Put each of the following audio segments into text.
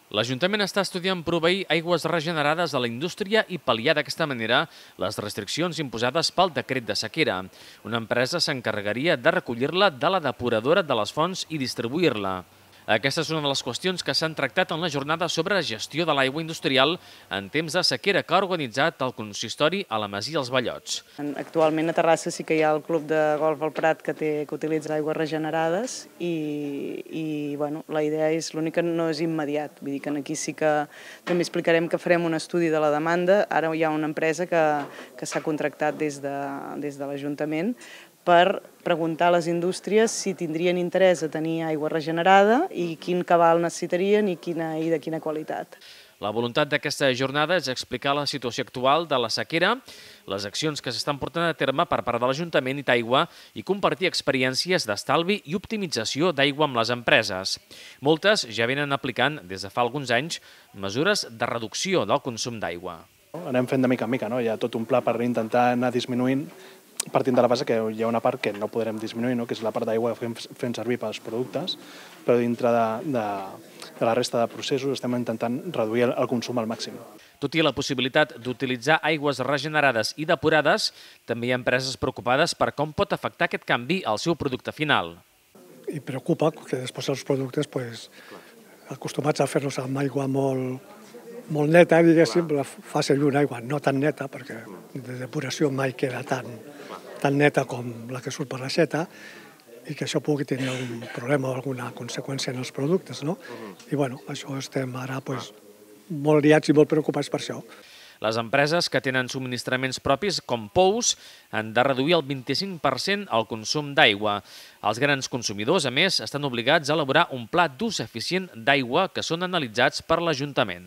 L'Ajuntament està estudiant proveir aigües regenerades a la indústria i pal·liar d'aquesta manera les restriccions imposades pel decret de sequera. Una empresa s'encarregaria de recollir-la de la depuradora de les fonts i distribuir-la. Aquesta és una de les qüestions que s'han tractat en la jornada sobre gestió de l'aigua industrial en temps de sequera que ha organitzat el consistori a la Masia Els Ballots. Actualment a Terrassa sí que hi ha el club de golf al Prat que utilitza aigües regenerades i la idea és, l'únic que no és immediat. Vull dir que aquí sí que també explicarem que farem un estudi de la demanda. Ara hi ha una empresa que s'ha contractat des de l'Ajuntament per preguntar a les indústries si tindrien interès a tenir aigua regenerada i quin cabal necessitarien i de quina qualitat. La voluntat d'aquesta jornada és explicar la situació actual de la sequera, les accions que s'estan portant a terme per part de l'Ajuntament i d'Aigua i compartir experiències d'estalvi i optimització d'aigua amb les empreses. Moltes ja venen aplicant des de fa alguns anys mesures de reducció del consum d'aigua. Anem fent de mica en mica, hi ha tot un pla per intentar anar disminuint, partint de la base que hi ha una part que no podrem disminuir, que és la part d'aigua que fem servir pels productes, però dintre de la resta de processos estem intentant reduir el consum al màxim. Tot i la possibilitat d'utilitzar aigües regenerades i depurades, també hi ha empreses preocupades per com pot afectar aquest canvi al seu producte final. I preocupa que després els productes, acostumats a fer-los amb aigua molt neta, diguéssim, fa servir una aigua no tan neta, perquè de depuració mai queda tan neta com la que surt per l'aixeta, i que això pugui tenir algun problema o alguna conseqüència en els productes, no? I això estem ara molt liats i molt preocupats per això. Les empreses que tenen subministraments propis, com Pous, han de reduir el 25% el consum d'aigua. Els grans consumidors, a més, estan obligats a elaborar un pla d'ús eficient d'aigua que són analitzats per l'Ajuntament.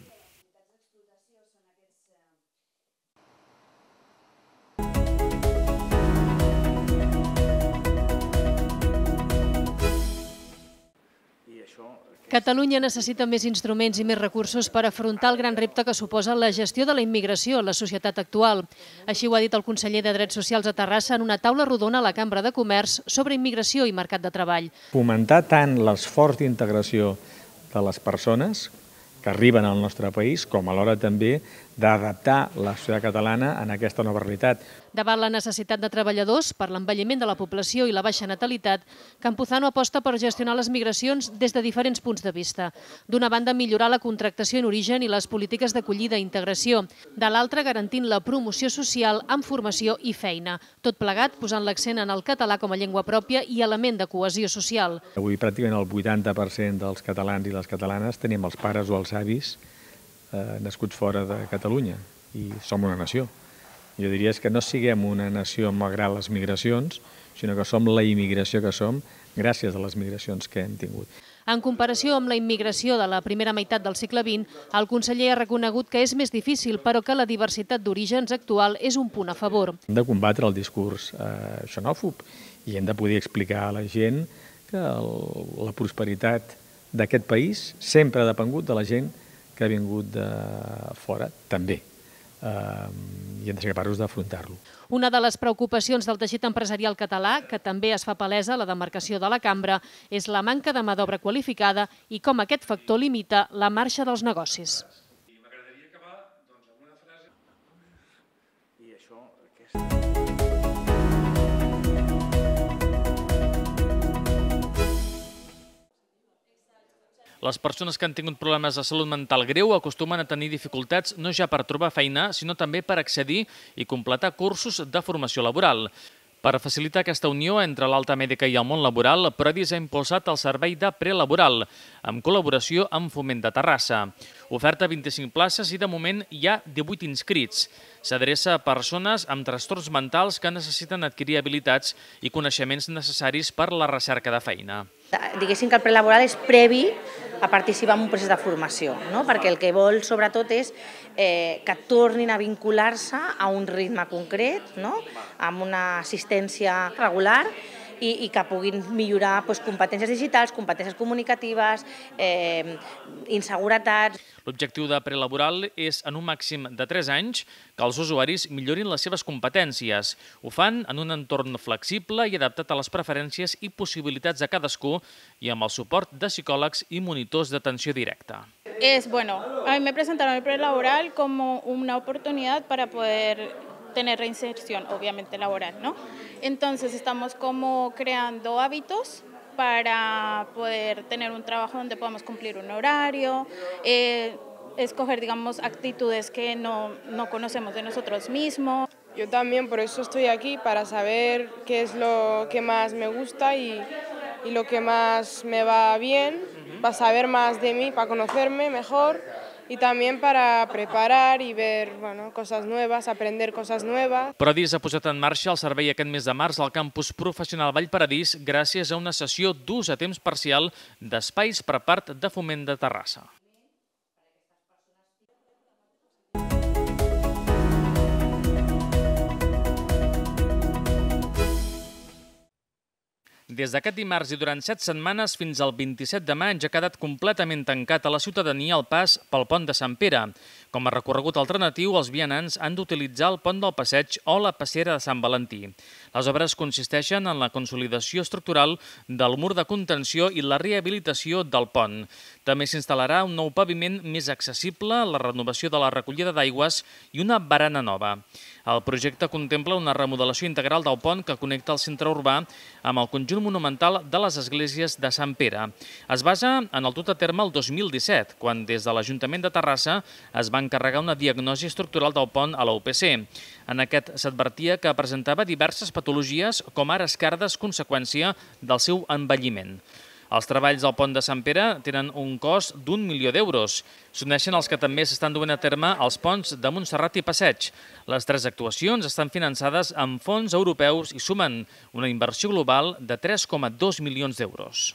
Catalunya necessita més instruments i més recursos per afrontar el gran repte que suposa la gestió de la immigració en la societat actual. Així ho ha dit el conseller de Drets Socials a Terrassa en una taula rodona a la Cambra de Comerç sobre immigració i mercat de treball. Fomentar tant l'esforç d'integració de les persones que arriben al nostre país, com alhora també d'adaptar la societat catalana en aquesta nova realitat. Davant la necessitat de treballadors per l'envelliment de la població i la baixa natalitat, Campuzano aposta per gestionar les migracions des de diferents punts de vista. D'una banda, millorar la contractació en origen i les polítiques d'acollida i integració. De l'altra, garantint la promoció social amb formació i feina. Tot plegat posant l'accent en el català com a llengua pròpia i element de cohesió social. Avui pràcticament el 80% dels catalans i les catalanes tenim els pares o els avis nascuts fora de Catalunya i som una nació. Jo diria que no siguem una nació malgrat les migracions, sinó que som la immigració que som gràcies a les migracions que hem tingut. En comparació amb la immigració de la primera meitat del segle XX, el conseller ha reconegut que és més difícil, però que la diversitat d'orígens actual és un punt a favor. Hem de combatre el discurs xenòfob i hem de poder explicar a la gent que la prosperitat d'aquest país sempre ha depengut de la gent que ha vingut de fora, també. I hem de ser capaços d'afrontar-lo. Una de les preocupacions del teixit empresarial català, que també es fa palesa a la demarcació de la Cambra, és la manca de mà d'obra qualificada i com aquest factor limita la marxa dels negocis. M'agradaria acabar amb una frase. I això... Les persones que han tingut problemes de salut mental greu acostumen a tenir dificultats no ja per trobar feina, sinó també per accedir i completar cursos de formació laboral. Per facilitar aquesta unió entre l'alta mèdica i el món laboral, Prodis ha impulsat el servei de prelaboral, amb col·laboració amb Foment de Terrassa. Oferta 25 places i de moment hi ha 18 inscrits. S'adreça a persones amb trastorns mentals que necessiten adquirir habilitats i coneixements necessaris per la recerca de feina. Diguéssim que el prelaboral és previ a participar en un procés de formació, perquè el que vol sobretot és que tornin a vincular-se a un ritme concret, amb una assistència regular i que puguin millorar competències digitals, competències comunicatives, inseguretats. L'objectiu de prelaboral és, en un màxim de 3 anys, que els usuaris millorin les seves competències. Ho fan en un entorn flexible i adaptat a les preferències i possibilitats de cadascú i amb el suport de psicòlegs i monitors d'atenció directa. bueno, a mí me presentaron el prelaboral como una oportunidad para poder tener reinserción, obviamente laboral, ¿no? Entonces estamos como creando hábitos para poder tener un trabajo donde podamos cumplir un horario, escoger, digamos, actitudes que no conocemos de nosotros mismos. Yo también, por eso estoy aquí, para saber qué es lo que más me gusta y lo que más me va bien, para saber más de mí, para conocerme mejor y también para preparar i ver coses noves, aprender coses noves. Paradís ha posat en marxa el servei aquest mes de març al campus professional Vallparadís gràcies a una sessió d'ús a temps parcial d'espais per part de Foment de Terrassa. Des d'aquest dimarts i durant 7 setmanes fins al 27 de maig ha quedat completament tancat a la ciutadania el pas pel pont de Sant Pere. Com a recorregut alternatiu, els vianants han d'utilitzar el pont del Passeig o la passera de Sant Valentí. Les obres consisteixen en la consolidació estructural del mur de contenció i la rehabilitació del pont. També s'instal·larà un nou paviment més accessible, la renovació de la recollida d'aigües i una barana nova. El projecte contempla una remodelació integral del pont que connecta el centre urbà amb el conjunt monumental de les esglésies de Sant Pere. Es basa en el dut a terme el 2017, quan des de l'Ajuntament de Terrassa es va encarregar una diagnosi estructural del pont a la UPC. En aquest s'advertia que presentava diverses patologies, com ara escardes conseqüència del seu envelliment. Els treballs del pont de Sant Pere tenen un cost d'1 milió d'euros. S'uneixen els que també s'estan duent a terme als ponts de Montserrat i Passeig. Les 3 actuacions estan finançades amb fons europeus i sumen una inversió global de 3,2 milions d'euros.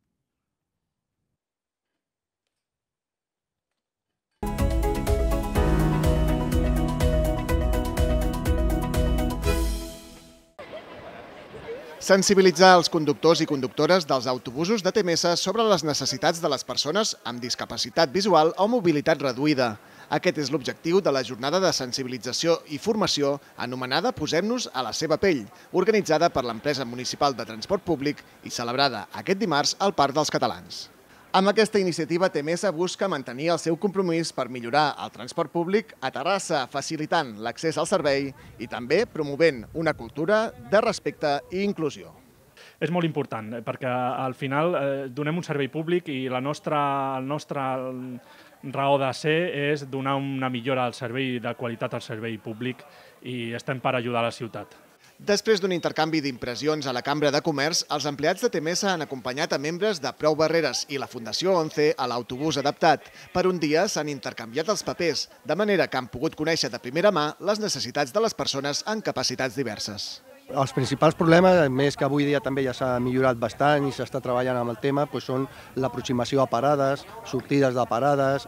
Sensibilitzar els conductors i conductores dels autobusos de TMS sobre les necessitats de les persones amb discapacitat visual o mobilitat reduïda. Aquest és l'objectiu de la jornada de sensibilització i formació anomenada Posem-nos a la seva pell, organitzada per l'empresa municipal de transport públic i celebrada aquest dimarts al Parc dels Catalans. Amb aquesta iniciativa, TMS busca mantenir el seu compromís per millorar el transport públic a Terrassa, facilitant l'accés al servei i també promovent una cultura de respecte i inclusió. És molt important, perquè al final donem un servei públic i la nostra raó de ser és donar una millora al servei, de qualitat al servei públic i estem per ajudar a la ciutat. Després d'un intercanvi d'impressions a la Cambra de Comerç, els empleats de TMS han acompanyat a membres de Prou Barreres i la Fundació 11 a l'autobús adaptat. Per un dia s'han intercanviat els papers, de manera que han pogut conèixer de primera mà les necessitats de les persones amb capacitats diverses. Els principals problemes, més que avui dia també ja s'ha millorat bastant i s'està treballant amb el tema, són l'aproximació a parades, sortides de parades,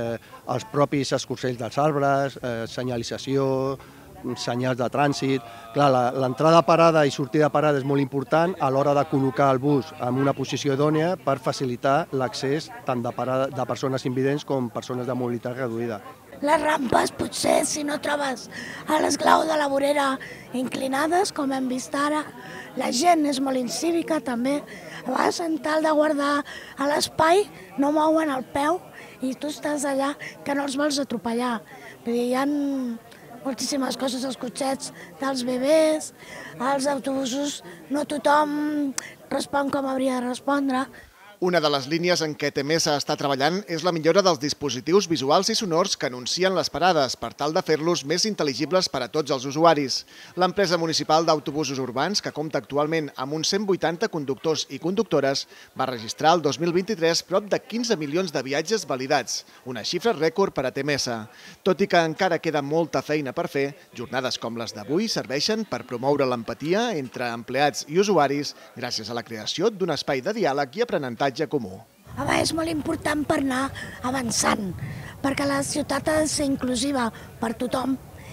els propis escorcells dels arbres, senyalització, senyals de trànsit. Clar, l'entrada a parada i sortida a parada és molt important a l'hora de col·locar el bus en una posició idònia per facilitar l'accés tant de persones invidents com persones de mobilitat reduïda. Les rampes, potser, si no trobes a l'esglau de la vorera inclinades, com hem vist ara, la gent és molt incívica també. A vegades, en tal de guardar a l'espai, no mouen el peu i tu estàs allà que no els vols atropellar. Vull dir, hi ha moltíssimes coses, els cotxets dels bebès, als autobusos, no tothom respon com hauria de respondre. Una de les línies en què TMS està treballant és la millora dels dispositius visuals i sonors que anuncien les parades per tal de fer-los més intel·ligibles per a tots els usuaris. L'empresa municipal d'autobusos urbans, que compta actualment amb uns 180 conductors i conductores, va registrar el 2023 prop de 15 milions de viatges validats, una xifra rècord per a TMS. Tot i que encara queda molta feina per fer, jornades com les d'avui serveixen per promoure l'empatia entre empleats i usuaris gràcies a la creació d'un espai de diàleg i aprenentatge comú. És molt important per anar avançant, perquè la ciutat ha de ser inclusiva per tothom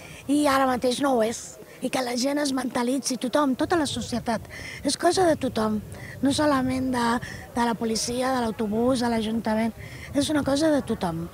i ara mateix no ho és. I que la gent es mentalitzi, tothom, tota la societat. És cosa de tothom, no solament de la policia, de l'autobús, de l'Ajuntament. És una cosa de tothom.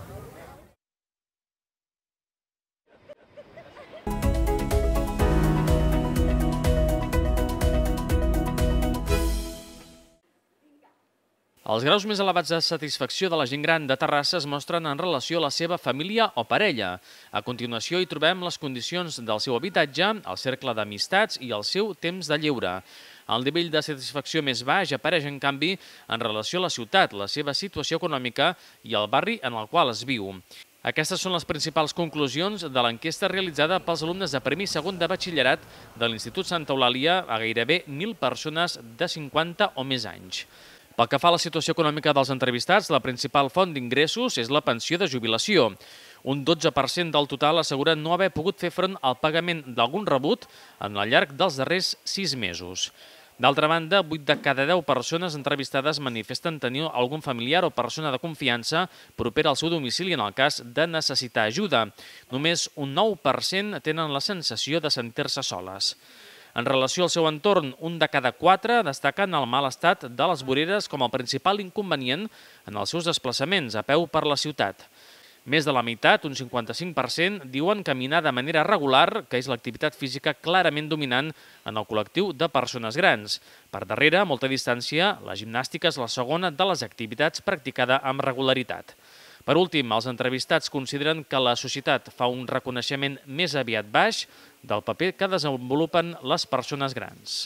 Els graus més elevats de satisfacció de la gent gran de Terrassa es mostren en relació a la seva família o parella. A continuació hi trobem les condicions del seu habitatge, el cercle d'amistats i el seu temps de lleure. El nivell de satisfacció més baix apareix, en canvi, en relació a la ciutat, la seva situació econòmica i el barri en el qual es viu. Aquestes són les principals conclusions de l'enquesta realitzada pels alumnes de primer i segon de batxillerat de l'Institut Santa Eulàlia a gairebé 1.000 persones de 50 o més anys. Pel que fa a la situació econòmica dels entrevistats, la principal font d'ingressos és la pensió de jubilació. Un 12% del total assegura no haver pogut fer front al pagament d'algun rebut en el llarg dels darrers 6 mesos. D'altra banda, 8 de cada 10 persones entrevistades manifesten tenir algun familiar o persona de confiança propera al seu domicili en el cas de necessitar ajuda. Només un 9% tenen la sensació de sentir-se soles. En relació al seu entorn, un de cada 4 destaquen el mal estat de les voreres com el principal inconvenient en els seus desplaçaments a peu per la ciutat. Més de la meitat, un 55%, diuen caminar de manera regular, que és l'activitat física clarament dominant en el col·lectiu de persones grans. Per darrere, a molta distància, la gimnàstica és la segona de les activitats practicada amb regularitat. Per últim, els entrevistats consideren que la societat fa un reconeixement més aviat baix del paper que desenvolupen les persones grans.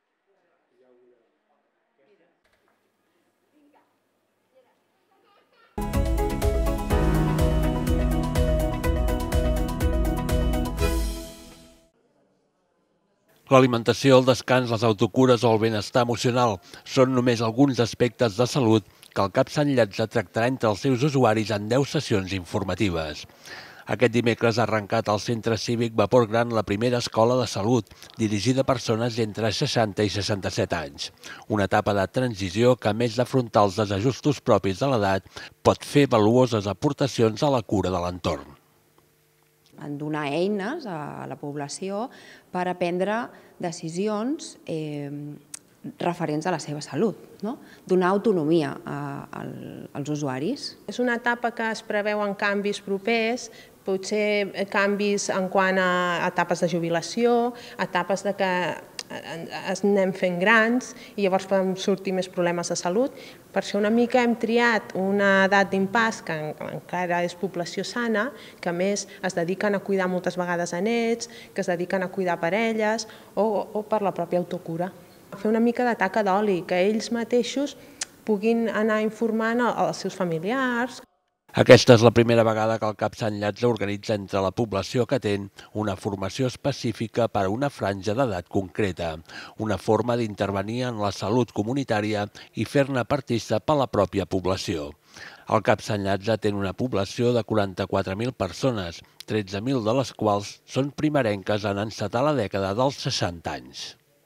L'alimentació, el descans, les autocures o el benestar emocional són només alguns aspectes de salut que el CAP Sant Llàtzer tractarà entre els seus usuaris en 10 sessions informatives. Aquest dimecres ha arrencat al Centre Cívic Vapor Gran la primera escola de salut, dirigida a persones entre 60 i 67 anys. Una etapa de transició que, a més d'afrontar els desajustos propis de l'edat, pot fer valuoses aportacions a la cura de l'entorn. En donar eines a la població per aprendre decisions referents a la seva salut, donar autonomia als usuaris. És una etapa que es preveuen canvis propers, potser canvis en quant a etapes de jubilació, etapes de que anem fent grans i llavors poden sortir més problemes de salut. Per això una mica hem triat una edat d'impàs que encara és població sana, que a més es dediquen a cuidar moltes vegades a nets, que es dediquen a cuidar parelles o per la pròpia autocura. Fer una mica de taca d'oli, que ells mateixos puguin anar informant als seus familiars. Aquesta és la primera vegada que el CAP Sant Llàtzer organitza entre la població que atén una formació específica per a una franja d'edat concreta, una forma d'intervenir en la salut comunitària i fer-ne partícip a la pròpia població. El CAP Sant Llàtzer té una població de 44.000 persones, 13.000 de les quals són primerenques en encetar la dècada dels 60 anys.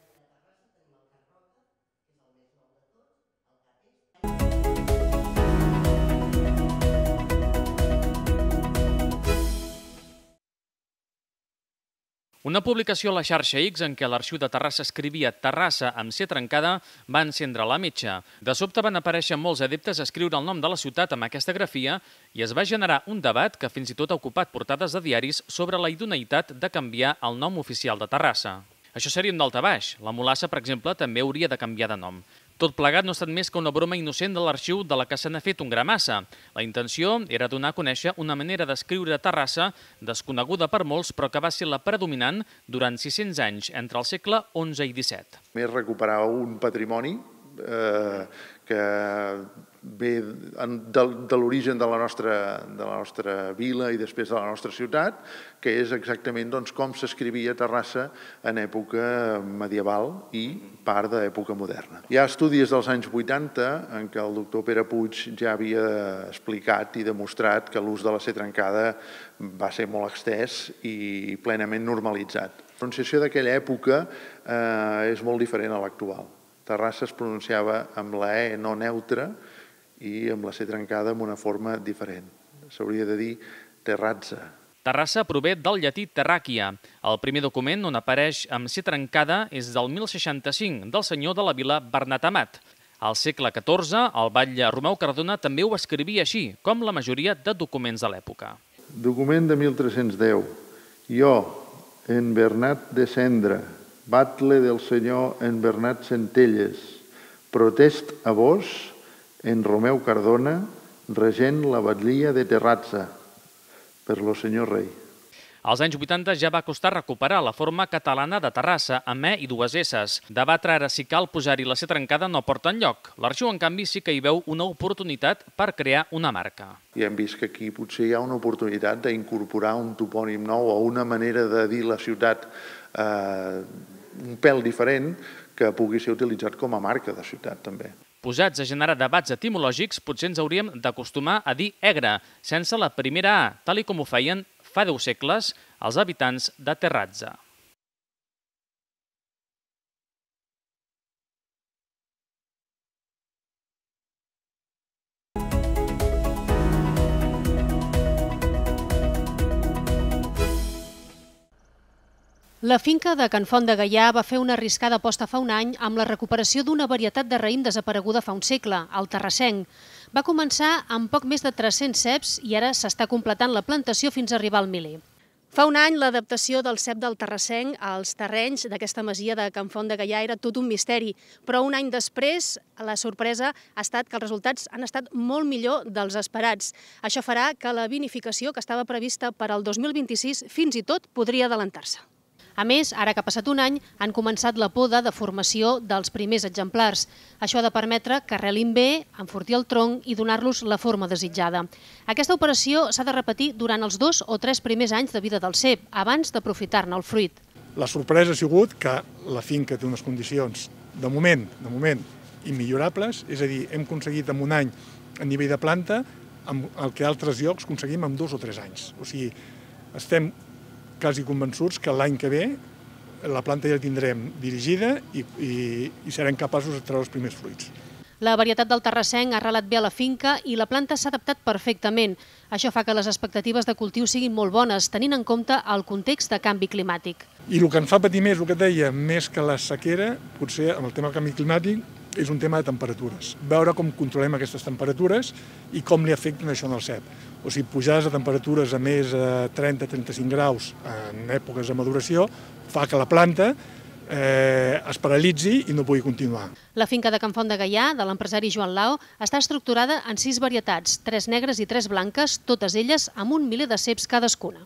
Una publicació a la xarxa X en què l'arxiu de Terrassa escrivia Terrassa amb C trencada va encendre la metxa. De sobte van aparèixer molts adeptes a escriure el nom de la ciutat amb aquesta grafia i es va generar un debat que fins i tot ha ocupat portades de diaris sobre la idoneïtat de canviar el nom oficial de Terrassa. Això seria un daltabaix. La Mulassa, per exemple, també hauria de canviar de nom. Tot plegat no ha estat més que una broma innocent de l'arxiu de la que se n'ha fet un gramassa. La intenció era donar a conèixer una manera d'escriure Terrassa desconeguda per molts, però que va ser la predominant durant 600 anys, entre el segle XI i XVII. Més recuperar un patrimoni que ve de l'origen de la nostra vila i després de la nostra ciutat, que és exactament com s'escrivia Terrassa en època medieval i part d'època moderna. Hi ha estudis dels anys 80 en què el doctor Pere Puig ja havia explicat i demostrat que l'ús de la C trencada va ser molt extès i plenament normalitzat. La pronunciació d'aquella època és molt diferent a l'actual. Terrassa es pronunciava amb la E no neutra i amb la C trencada amb una forma diferent. S'hauria de dir Terrazza. Terrassa prové del llatí terràquia. El primer document on apareix amb C trencada és del 1065, del senyor de la vila Bernat Amat. Al segle XIV, el batlle Romeu Cardona també ho escrivia així, com la majoria de documents de l'època. Document de 1310. Jo, en Bernat de Cendra, batle del senyor en Bernat Centelles, protest a vos en Romeu Cardona, regent la batllia de Terrazza, per lo senyor rei. Als anys 80 ja va costar recuperar la forma catalana de Terrassa, amb E i dues S's. Debatre ara si cal posar-hi la C trencada no porta enlloc. L'Arxiu, en canvi, sí que hi veu una oportunitat per crear una marca. I hem vist que aquí potser hi ha una oportunitat d'incorporar un topònim nou o una manera de dir la ciutat un pèl diferent que pugui ser utilitzat com a marca de ciutat també. Posats a generar debats etimològics, potser ens hauríem d'acostumar a dir Egra, sense la primera A, tal com ho feien fa 10 segles els habitants de Terrazza. La finca de Can Font de Gaià va fer una arriscada aposta fa un any amb la recuperació d'una varietat de raïm desapareguda fa un segle, el terrassenc. Va començar amb poc més de 300 ceps i ara s'està completant la plantació fins a arribar al miler. Fa un any, l'adaptació del cep del terrassenc als terrenys d'aquesta masia de Can Font de Gaià era tot un misteri, però un any després la sorpresa ha estat que els resultats han estat molt millor dels esperats. Això farà que la vinificació que estava prevista per al 2026 fins i tot podria adelantar-se. A més, ara que ha passat un any, han començat la poda de formació dels primers exemplars. Això ha de permetre que arrelin bé, enfortir el tronc i donar-los la forma desitjada. Aquesta operació s'ha de repetir durant els 2 o 3 primers anys de vida del cep, abans d'aprofitar-ne el fruit. La sorpresa ha sigut que la finca té unes condicions, de moment, immillorables, és a dir, hem aconseguit en un any a nivell de planta el que altres llocs aconseguim en 2 o 3 anys. O sigui, estem quasi convençuts que l'any que ve la planta ja la tindrem dirigida i serem capaços de treure els primers fruits. La varietat del terrassenc ha arrelat bé a la finca i la planta s'ha adaptat perfectament. Això fa que les expectatives de cultiu siguin molt bones, tenint en compte el context de canvi climàtic. I el que ens fa patir més, el que et deia, més que la sequera, potser amb el tema del canvi climàtic, és un tema de temperatures. Veure com controlem aquestes temperatures i com li afecten això en el cep. O sigui, pujades de temperatures a més de 30-35 graus en èpoques de maduració fa que la planta es paralitzi i no pugui continuar. La finca de Can Font de Gaià, de l'empresari Joan Lao, està estructurada en 6 varietats, 3 negres i 3 blanques, totes elles amb un miler de ceps cadascuna.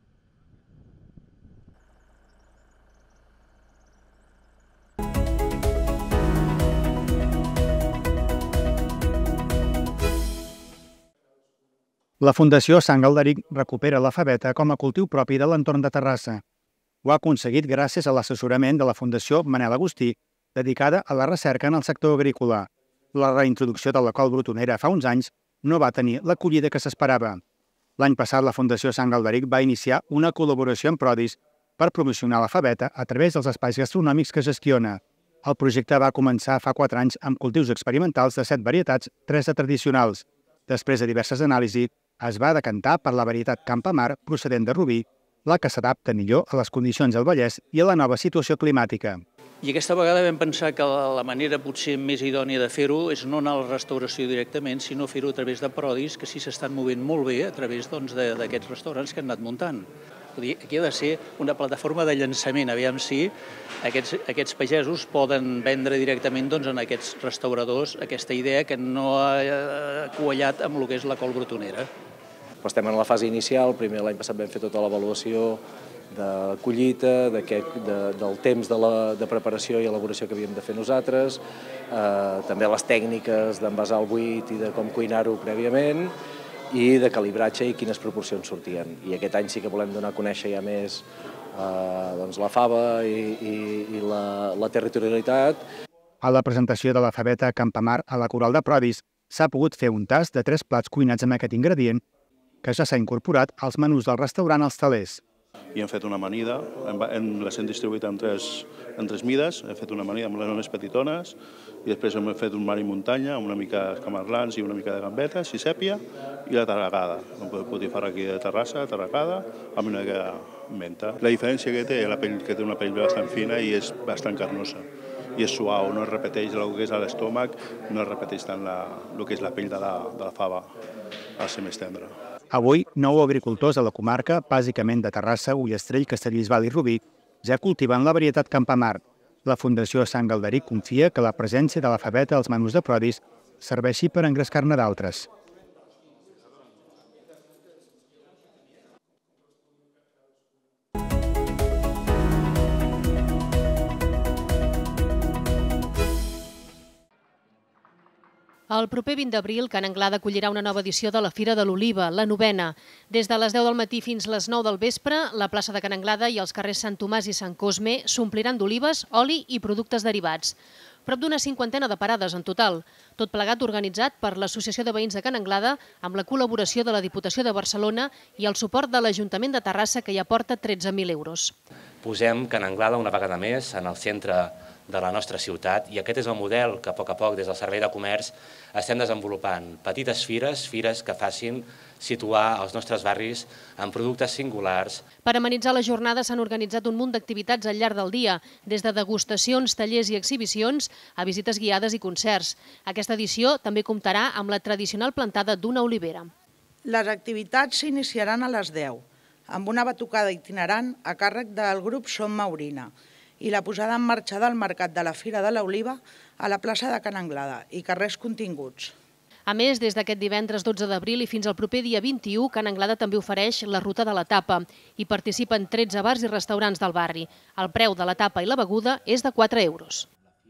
La Fundació Sant Galderic recupera la faveta com a cultiu propi de l'entorn de Terrassa. Ho ha aconseguit gràcies a l'assessorament de la Fundació Manel Agustí, dedicada a la recerca en el sector agrícola. La reintroducció de la col brutonera fa uns anys no va tenir l'acollida que s'esperava. L'any passat, la Fundació Sant Galderic va iniciar una col·laboració amb Prodis per promocionar la faveta a través dels espais gastronòmics que gestiona. El projecte va començar fa 4 anys amb cultius experimentals de 7 varietats, 3 de tradicionals. Després de diverses anàlisis, es va decantar per la varietat Campamar procedent de Rubí, la que s'adapta millor a les condicions del Vallès i a la nova situació climàtica. I aquesta vegada vam pensar que la manera potser més idònia de fer-ho és no anar a la restauració directament, sinó fer-ho a través de Prodis, que sí s'estan movent molt bé a través d'aquests restaurants que han anat muntant. Aquí ha de ser una plataforma de llançament, aviam si aquests pagesos poden vendre directament en aquests restauradors aquesta idea que no ha quallat amb el que és la col brutonera. Estem en la fase inicial, primer l'any passat vam fer tota l'avaluació de collita, del temps de preparació i elaboració que havíem de fer nosaltres, també les tècniques d'envasar el buit i de com cuinar-ho prèviament, i de calibratge i quines proporcions sortien. I aquest any sí que volem donar a conèixer ja més la fava i la territorialitat. A la presentació de la faveta Campamar a la Coral de Prodis s'ha pogut fer un tast de 3 plats cuinats amb aquest ingredient que ja s'ha incorporat als menús del restaurant als talers. I hem fet una amanida, les hem distribuït en tres mides, hem fet una amanida amb les més petitones i després hem fet un mar i muntanya amb una mica camarlans i una mica de gambetes i sèpia i la tarragada, un potifarra aquí de Terrassa, tarragada, amb una mica de menta. La diferència que té una pell bastant fina i és bastant carnosa i és suau, no es repeteix el que és a l'estómac, no es repeteix tant el que és la pell de la fava, al ser més tendra. Avui, 9 agricultors a la comarca, bàsicament de Terrassa, Ullastrell, Castellbisbal i Rubí, ja cultiven la varietat Campamar. La Fundació Sant Galderic confia que la presència de la faveta als menús de Prodis serveixi per engrescar-ne d'altres. El proper 20 d'abril, Can Anglada acollirà una nova edició de la Fira de l'Oliva, la 9a. Des de les 10 del matí fins les 9 del vespre, la plaça de Can Anglada i els carrers Sant Tomàs i Sant Cosme s'ompliran d'olives, oli i productes derivats. Prop d'una 50ena de parades en total, tot plegat organitzat per l'Associació de Veïns de Can Anglada amb la col·laboració de la Diputació de Barcelona i el suport de l'Ajuntament de Terrassa, que hi aporta 13.000 euros. Posem Can Anglada una vegada més en el centre de la nostra ciutat i aquest és el model que a poc des del Servei de Comerç estem desenvolupant. Petites fires que facin situar els nostres barris en productes singulars. Per amenitzar la jornada s'han organitzat un munt d'activitats al llarg del dia, des de degustacions, tallers i exhibicions a visites guiades i concerts. Aquesta edició també comptarà amb la tradicional plantada d'una olivera. Les activitats s'iniciaran a les 10, amb una batucada itinerant a càrrec del grup Som Maurina, i la posada en marxa del mercat de la Fira de l'Oliva a la plaça de Can Anglada i carrers continguts. A més, des d'aquest divendres 12 d'abril i fins al proper dia 21, Can Anglada també ofereix la ruta de la tapa. Hi participen 13 bars i restaurants del barri. El preu de la tapa i la beguda és de 4 euros.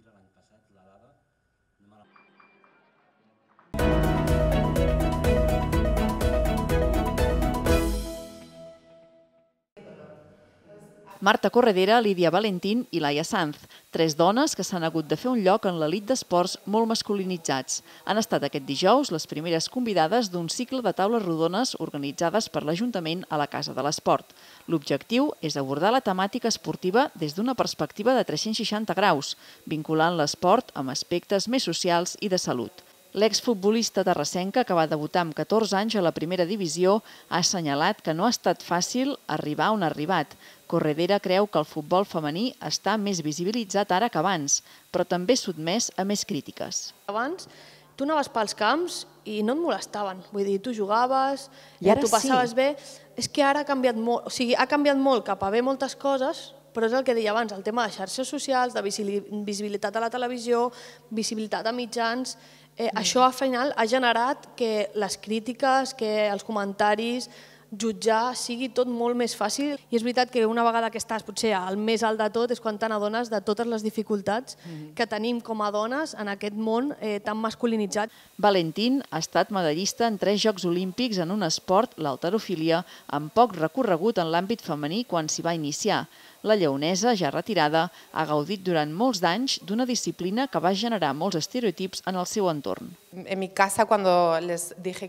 Marta Corredera, Lídia Valentín i Laia Sanz, 3 dones que s'han hagut de fer un lloc en l'elit d'esports molt masculinitzats. Han estat aquest dijous les primeres convidades d'un cicle de taules rodones organitzades per l'Ajuntament a la Casa de l'Esport. L'objectiu és abordar la temàtica esportiva des d'una perspectiva de 360 graus, vinculant l'esport amb aspectes més socials i de salut. L'exfutbolista terrassenca, que va debutar amb 14 anys a la primera divisió, ha assenyalat que no ha estat fàcil arribar on ha arribat. Corredera creu que el futbol femení està més visibilitzat ara que abans, però també sotmès a més crítiques. Abans tu anaves pels camps i no et molestaven, vull dir, tu jugaves, tu passaves bé. És que ara ha canviat molt, o sigui, ha canviat molt cap a bé moltes coses, però és el que deia abans, el tema de xarxes socials, de visibilitat a la televisió, visibilitat a mitjans. Això al final ha generat que les crítiques, que els comentaris, jutjar sigui tot molt més fàcil. I és veritat que una vegada que estàs potser al més alt de tot és quan te n'adones de totes les dificultats que tenim com a dones en aquest món tan masculinitzat. Valentín ha estat medallista en 3 Jocs Olímpics en un esport, l'halterofília, amb poc recorregut en l'àmbit femení quan s'hi va iniciar. La lleonesa, ja retirada, ha gaudit durant molts d'anys d'una disciplina que va generar molts estereotips en el seu entorn. En mi casa, cuando les dije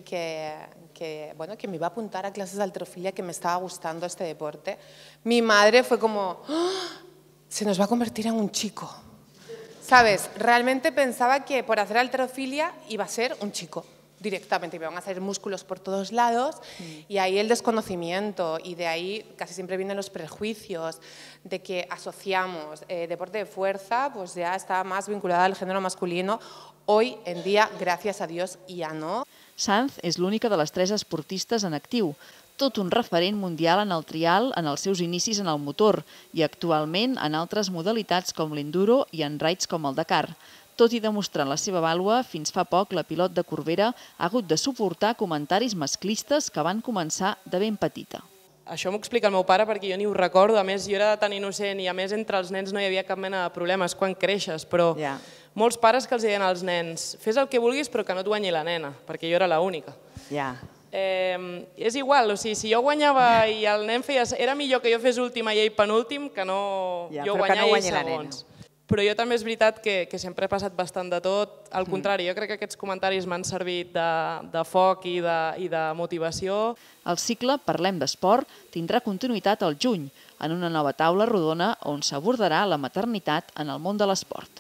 que me iba a apuntar a clases de halterofilia, que me estaba gustando este deporte, mi madre fue como, ¡oh! Se nos va a convertir en un chico. ¿Sabes? Realmente pensaba que por hacer halterofilia iba a ser un chico. Directamente, me van a hacer músculos por todos lados y ahí el desconocimiento y de ahí casi siempre vienen los prejuicios de que asociamos deporte de fuerza, pues ya está más vinculada al género masculino. Hoy en día, gracias a Dios, ya no. Sanz és l'única de les 3 esportistes en actiu, tot un referent mundial en el trial en els seus inicis en el motor i actualment en altres modalitats com l'enduro i en raids com el Dakar. Tot i demostrant la seva vàlua, fins fa poc la pilot de Corbera ha hagut de suportar comentaris masclistes que van començar de ben petita. Això m'ho explica el meu pare perquè jo ni ho recordo, a més jo era tan innocent i a més entre els nens no hi havia cap mena de problemes quan creixes, però molts pares que els deien als nens fes el que vulguis però que no et guanyi la nena, perquè jo era l'única. És igual, o sigui, si jo guanyava i el nen feia... Era millor que jo fes última i ell penúltim que no jo guanyar i ell segons. Però jo també és veritat que sempre he passat bastant de tot. Al contrari, jo crec que aquests comentaris m'han servit de foc i de motivació. El cicle Parlem d'Esport tindrà continuïtat al juny, en una nova taula rodona on s'abordarà la maternitat en el món de l'esport.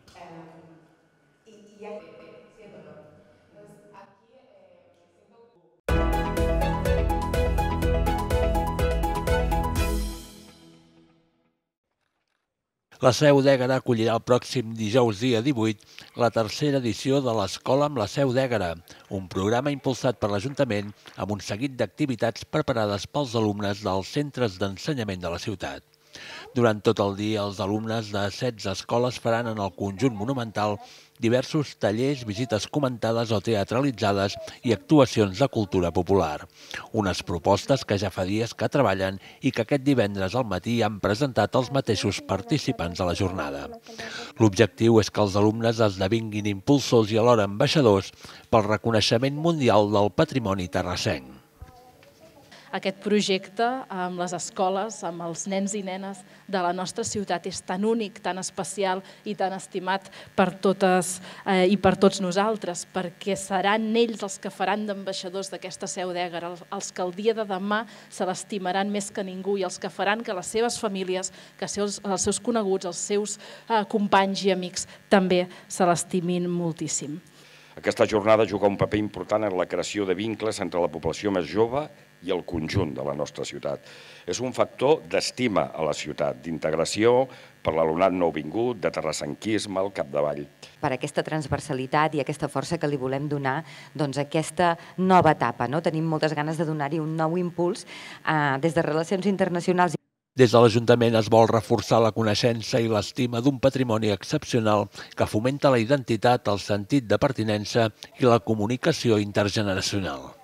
La Seu d'Ègara acollirà el pròxim dijous dia 18 la tercera edició de l'Escola amb la Seu d'Ègara, un programa impulsat per l'Ajuntament amb un seguit d'activitats preparades pels alumnes dels centres d'ensenyament de la ciutat. Durant tot el dia, els alumnes de 16 escoles faran en el conjunt monumental diversos tallers, visites comentades o teatralitzades i actuacions de cultura popular. Unes propostes que ja fa dies que treballen i que aquest divendres al matí han presentat els mateixos participants a la jornada. L'objectiu és que els alumnes esdevinguin impulsors i alhora ambaixadors pel reconeixement mundial del patrimoni terrassenc. Aquest projecte amb les escoles, amb els nens i nenes de la nostra ciutat és tan únic, tan especial i tan estimat per totes i per tots nosaltres, perquè seran ells els que faran d'ambaixadors d'aquesta Seu d'Èguera, els que el dia de demà se l'estimaran més que ningú i els que faran que les seves famílies, que els seus coneguts, els seus companys i amics també se l'estimin moltíssim. Aquesta jornada juga un paper important en la creació de vincles entre la població més jove i el conjunt de la nostra ciutat. És un factor d'estima a la ciutat, d'integració per l'alumnat nouvingut, de terrassenquisme al capdavall. Per aquesta transversalitat i aquesta força que li volem donar a aquesta nova etapa. Tenim moltes ganes de donar-hi un nou impuls des de Relacions Internacionals. Des de l'Ajuntament es vol reforçar la coneixença i l'estima d'un patrimoni excepcional que fomenta la identitat, el sentit de pertinença i la comunicació intergeneracional.